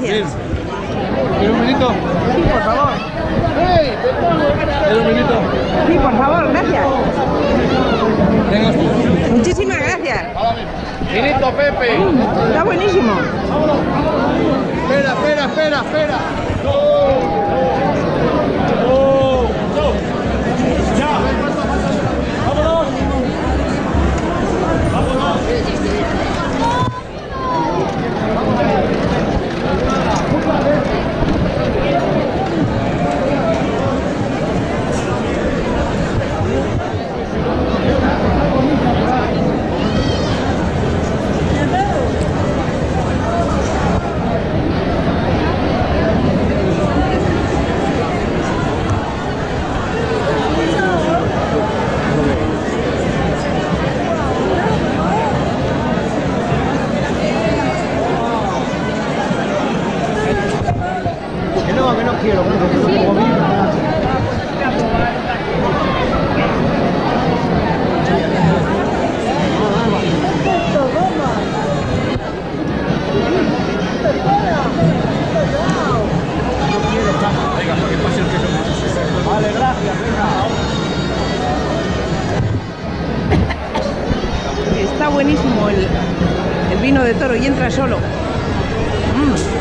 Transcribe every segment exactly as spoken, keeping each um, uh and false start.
Gracias. ¿Quieres un minuto? Sí, por favor. ¿Quieres un minuto? Sí, por favor, gracias. Venga tú. Muchísimas gracias. Finito, Pepe. Mm, está buenísimo. Espera, espera, espera, espera. Que no, que no quiero, que no tengo comida. Vale, gracias, venga. Está buenísimo el, el vino de toro y entra solo. Mm.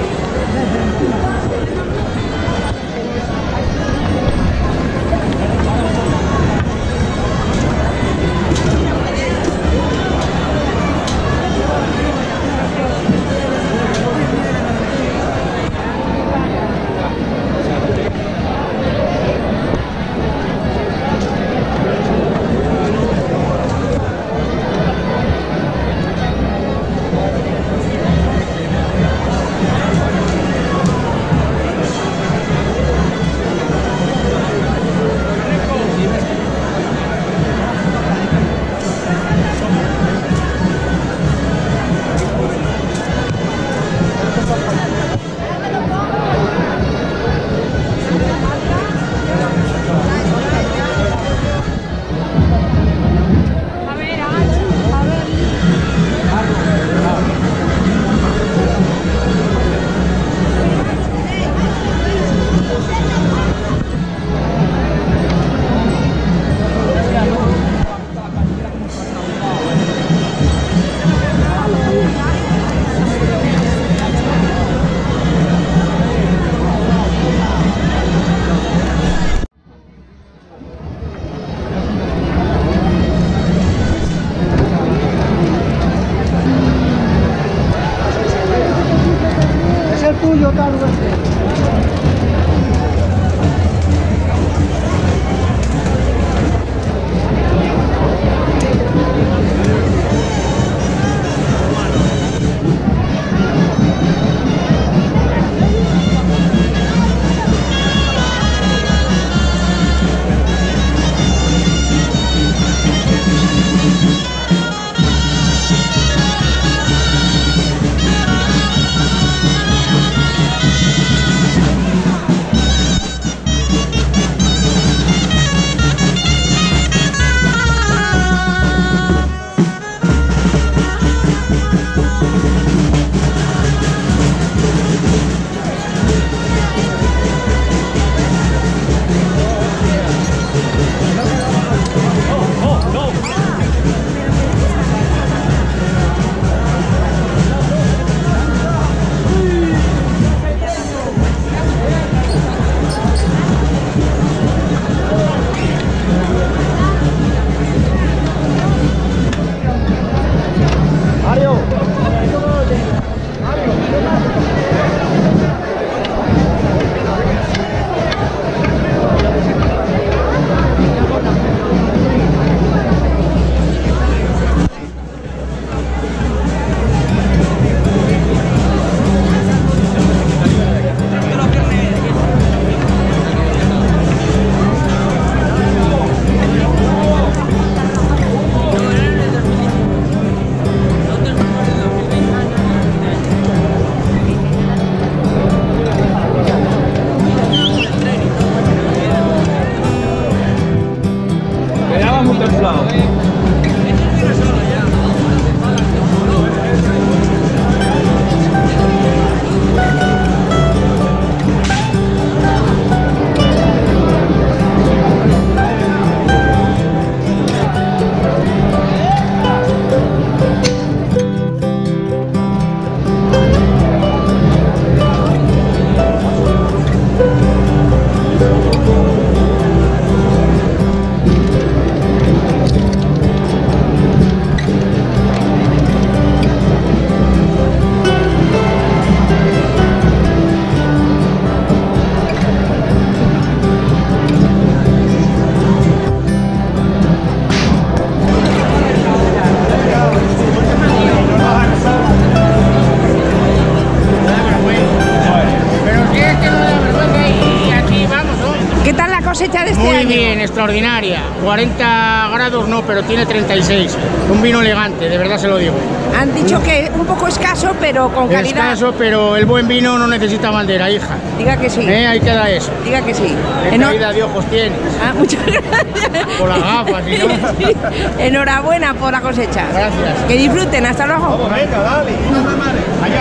cosecha de este Muy año? bien, extraordinaria. cuarenta grados no, pero tiene treinta y seis. Un vino elegante, de verdad se lo digo. Han dicho que un poco escaso, pero con calidad. Escaso, pero el buen vino no necesita bandera, hija. Diga que sí. ¿Eh? Ahí queda eso. Diga que sí. ¿Qué Enhor- caída de ojos tienes? Ah, muchas gracias. Por las gafas, ¿sí, no? Sí. Enhorabuena por la cosecha. Gracias. Que disfruten, hasta luego. Venga, dale. Allá.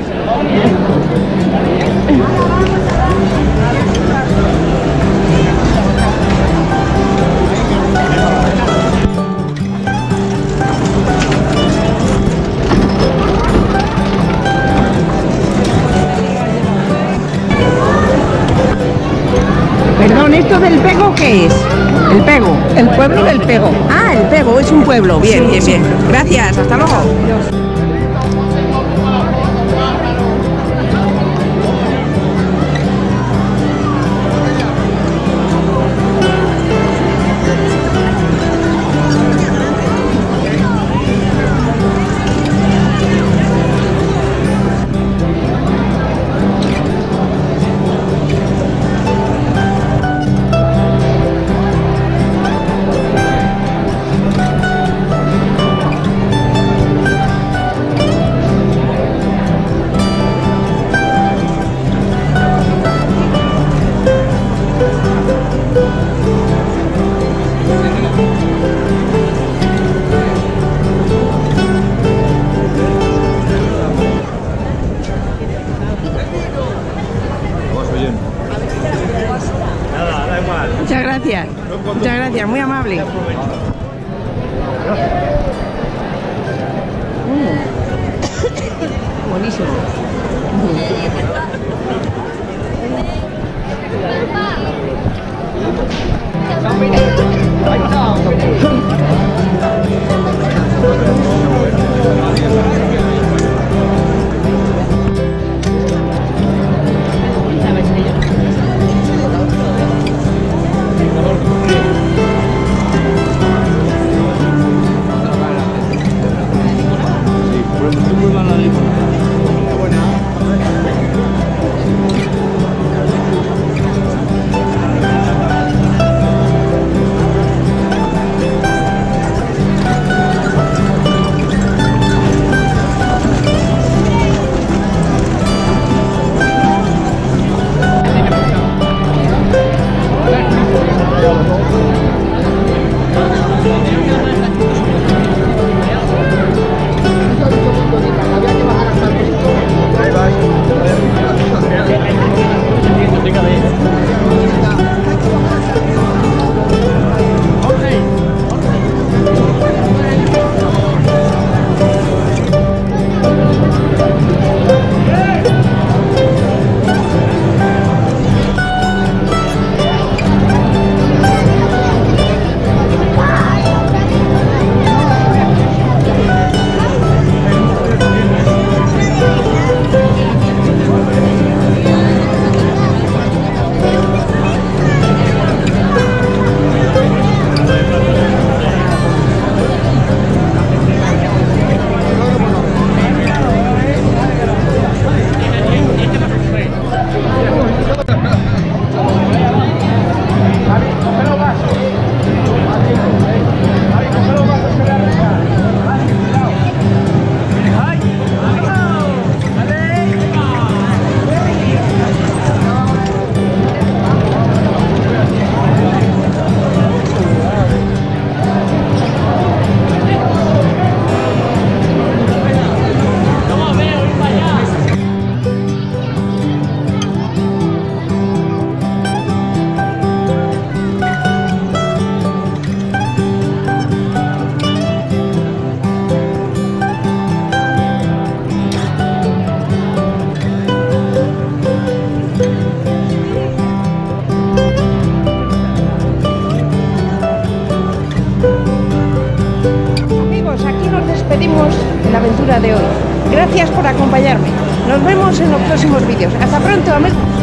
Perdón, ¿esto del Pego qué es? El Pego. El pueblo del Pego. Ah, el Pego, es un pueblo. Bien, bien, bien. Gracias, hasta luego. Nada, da igual. Muchas gracias. Muchas gracias, muy amable. Mm. Buenísimo. despedimos la aventura de hoy. Gracias por acompañarme. Nos vemos en los próximos vídeos. Hasta pronto, amigos.